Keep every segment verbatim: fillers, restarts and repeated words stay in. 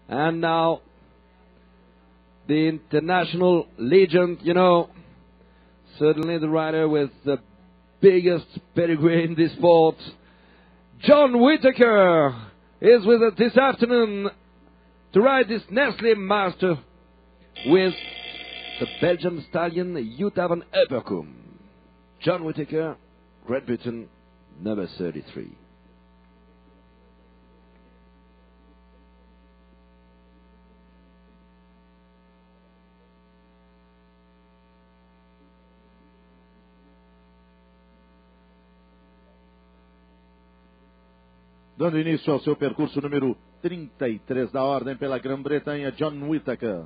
And now, the international legend, you know, certainly the rider with the biggest pedigree in this sport, John Whitaker, is with us this afternoon to ride this Nestle Masters with the Belgian stallion Utah Van Erpekom. John Whitaker, Great Britain, number thirty-three. Dando início ao seu percurso número trinta e três da ordem pela Grã-Bretanha, John Whitaker.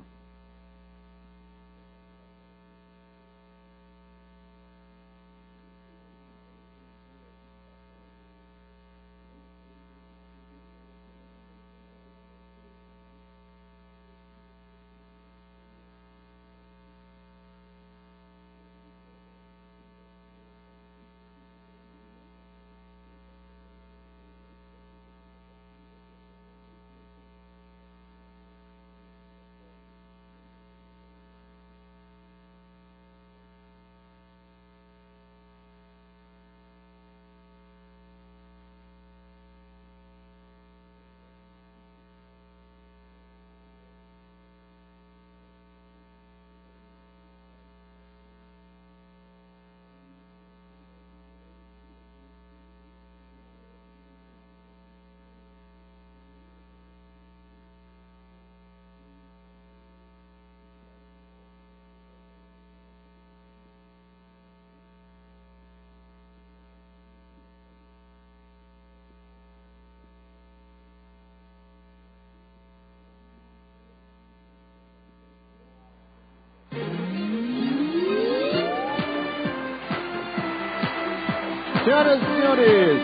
Senhoras e senhores,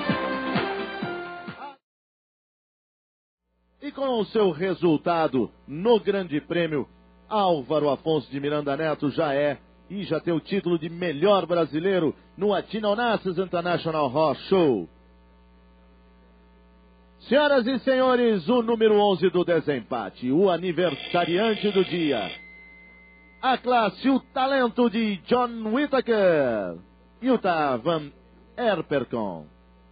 e com o seu resultado no Grande Prêmio, Álvaro Afonso de Miranda Neto já é e já tem o título de melhor brasileiro no Utah Masters International Horse Show. Senhoras e senhores, o número onze do desempate, o aniversariante do dia, a classe, o talento de John Whitaker, Utah Van Erpekom.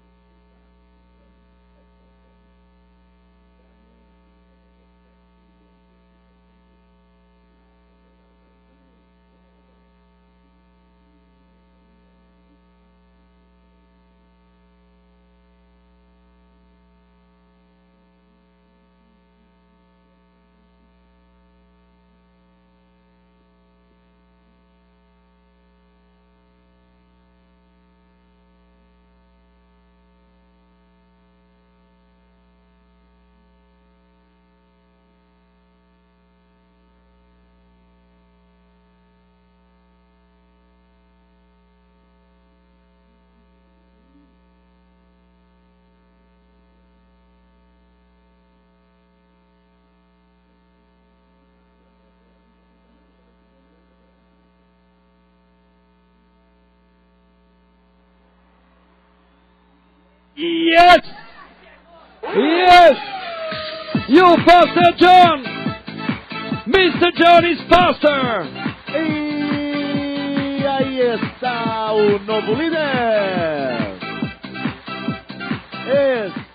Yes! Yes! You faster, John! mister John is faster! E aí está o novo líder! Esse